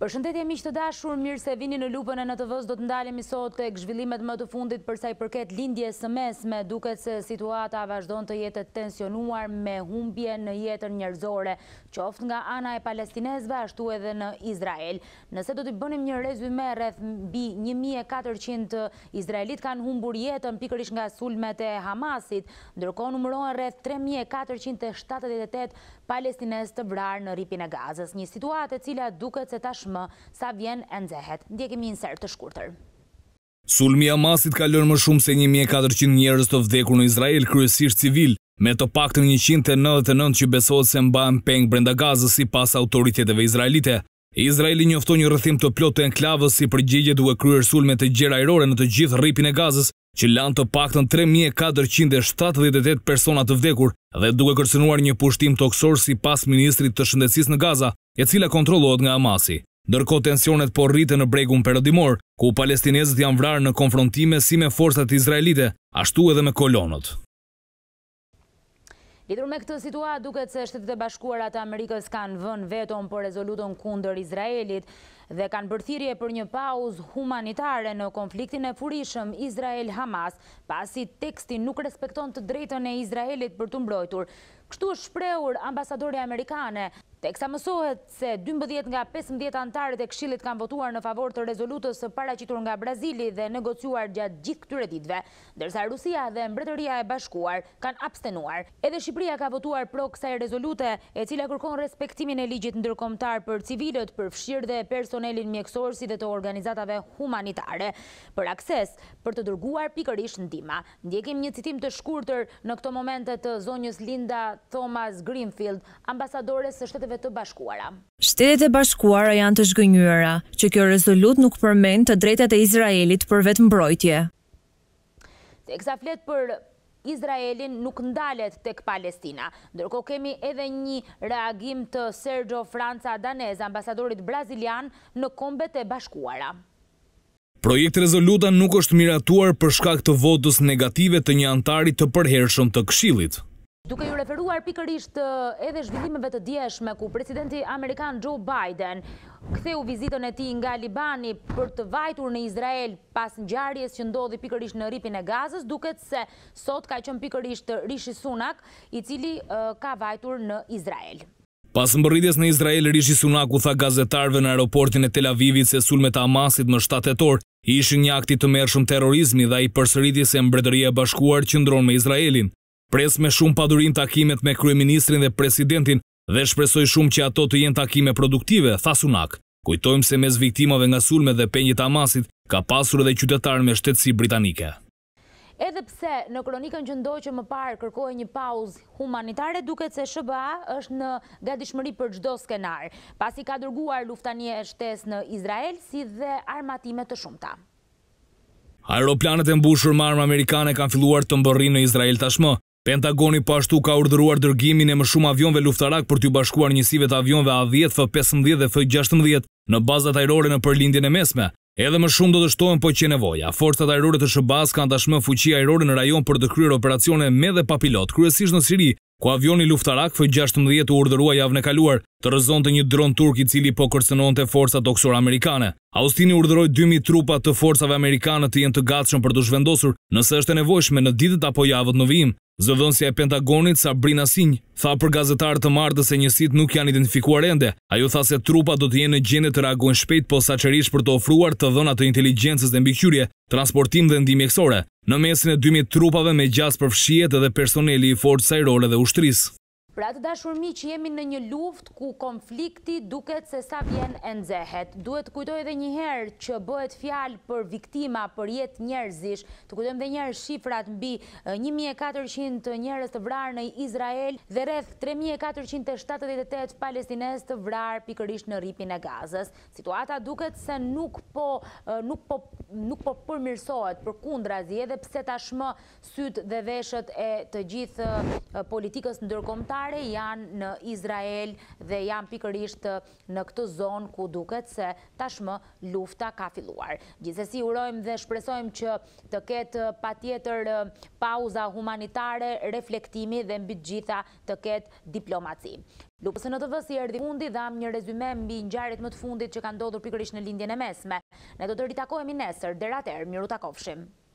Përshëndetje miq të dashur, mirë se vini në lupën e NTV-s. Do të ndalemi sot tek zhvillimet më të fundit për sa i përket lindjes së mesme. Duket se situata vazhdon të jetë e tensionuar me humbje në jetën njerëzore, qoftë nga ana e palestinezëve ashtu edhe në Izrael. Nëse do të bënim një rezume, rreth mbi 1400 izraelit kanë humbur jetën pikërisht nga sulmet e Hamasit, ndërkohë numërohen rreth 3478 palestinezë të vrarë në ripin e Gazës. Një situatë e cila duket se tashmë sa vjen e nxehet. Ndjekim një insert të shkurtër. Sulmi i Hamasit ka lënë më shumë se 1400 njerëz të vdekur në Izrael, kryesisht civil, me të paktën 199 që besohet se mbahen peng brenda Gazës sipas autoriteteve izraelite. Izraeli njoftoi një rrethim të plotë të enklavës si përgjigje duke kryer sulme të gjera ajrore në të gjithë rripin e Gazës, që lanë të paktën 3478 persona të vdekur dhe duke kërcënuar një pushtim toksor sipas ministrit të shëndetësisë në Gaza, e cila kontrollohet nga Hamasi. Ndërkohë tensionet po rriten në bregun perëndimor, ku palestinezët janë vrarë në konfrontime si me forcat izraelite, ashtu edhe me kolonët. Lidhur me këtë situatë, duket se Shtetet e Bashkuara të Amerikës kanë vënë veton për rezolutën kundër Izraelit dhe kanë bërë thirrje për një pauzë humanitare në konfliktin e furishëm Izrael-Hamas, pasi teksti nuk respekton të drejtën e Izraelit për të mbrojtur. Kështu është shprehur ambasadori amerikane, teksa mësohet se 12 nga 15 anëtarët e Këshillit kanë votuar në favor të rezolutës së paraqitur nga Brazili dhe negociuar gjatë gjithë këtyre ditëve, ndërsa Rusia dhe Mbretëria e Bashkuar kanë abstenuar. Edhe Shqipëria ka votuar pro kësaj rezolute, e cila kërkon respektimin e ligjit ndërkombëtar për civilët, përfshirë dhe personelin mjekësor si dhe të organizatave humanitare, për akses për të dërguar pikërisht ndihmë. Ndjekim një citim të shkurtër në këto momente të zonjës Linda Thomas Greenfield, ambasadores së Shteteve të Bashkuara. Shtetet e Bashkuara janë të zgënjura që kjo rezolut nuk përmend të drejtat e Izraelit për vetëmbrojtje. Teksa flet për Izraelin nuk ndalet tek Palestina. Ndërkohë kemi edhe një reagim të Sergio Franca Danez, ambasadorit brazilian në Kombet e Bashkuara. Projekti rezoluta nuk është miratuar për shkak të votës negative të një antari të përhershëm të Këshillit. Duke ju referuar pikërisht edhe zhvillimeve të djeshme ku presidenti amerikan Joe Biden ktheu vizitën e tij nga Libani për të vajtur në Izrael pas ngjarjes që ndodhi pikërisht në ripin e Gazës, duket se sot ka qenë pikërisht Rishi Sunak, i cili ka vajtur në Izrael. Pas mbërritjes në Izrael, Rishi Sunak u tha gazetarëve në aeroportin e Tel Avivit se sulmet e Hamasit më 7 tetor ishin një akt i tmerrshëm terrorizmi dhe ai përsëriti se Mbretëria e Bashkuar qëndron me Izraelin. Pres me shumë padurim takimet me kryeministrin dhe presidentin dhe shpresoj shumë që ato të jenë takime produktive, tha Sunak. Kujtojmë se mes viktimave nga sulmet dhe penjit Hamasit ka pasur edhe qytetarë me shtetësi britanike. Edhe pse në kronikën që ndoqë më parë kërkoi një pauzë humanitare, duket se SBA është në gatishmëri për çdo skenar, pasi ka dërguar luftanie shtesë në Izrael si dhe armatime të shumta. Aeroplanet e mbushur me armë amerikane kanë filluar të mbërrinë në Izrael tashmë. Pentagoni po ashtu ka urdhëruar dërgimin e më shumë avionëve luftarak për t'u bashkuar njësive të avionëve A-10, F-15 dhe F-16 në bazat ajrore në përlindjen e mesme. Edhe më shumë do të shtohen po që nevoja. Forcat ajrore të SBA-s kanë tashmë fuqi ajrore në rajon për të kryer operacione me dhe pa pilot, kryesisht në Siri, ku avioni luftarak F-16 u urdhërua javën e kaluar të rrëzonte një dron turk i cili po kërcënonte forcat toksore amerikane. Austin urdhëroi 2000 trupa të forcave amerikane të jenë të gatshëm për të zhvendosur nëse është e nevojshme në ditët apo javët në vijim. Zëdhënësja e Pentagonit Sabrina Singh tha për gazetarët të martës se njësitë nuk janë identifikuar ende. Ajo tha se trupat do të jenë në gjendje të reagojnë shpejt posaçërisht për të ofruar të dhëna të inteligjencës dhe mbikëqyrje, transportim dhe ndihmë mjekësore. Në mesin e 2000 trupave me gjas përfshihet edhe personeli i forcës ajrore dhe ushtrisë. Pra të dashur miq, jemi në një luftë ku konflikti duket se sa vjen e nxehet. Duhet kujtoj edhe një herë që bëhet fjalë për viktima, për jetë njerëzish. Të kujtojmë edhe një herë shifrat mbi 1400 njerëz të vrarë në Izrael dhe rreth 3478 palestinezë të vrarë pikërisht në ripin e Gazës. Situata duket se nuk po përmirësohet, përkundrazi, edhe pse tashmë syt dhe veshët e të gjithë politikës ndërkombëtare humanitare janë në Izrael dhe janë pikërisht në këtë zonë ku duket se tashmë lufta ka filluar. Gjithsesi urojmë dhe shpresojmë që të ketë patjetër pauza humanitare, reflektimi dhe mbi të gjitha të ketë diplomaci. Lupës në TV si erdhi fundi, dham një rezume mbi ngjarjet më të fundit që kanë ndodhur pikërisht në lindjen e mesme. Ne do të ritakohemi nesër, deri atëherë miru takofshim.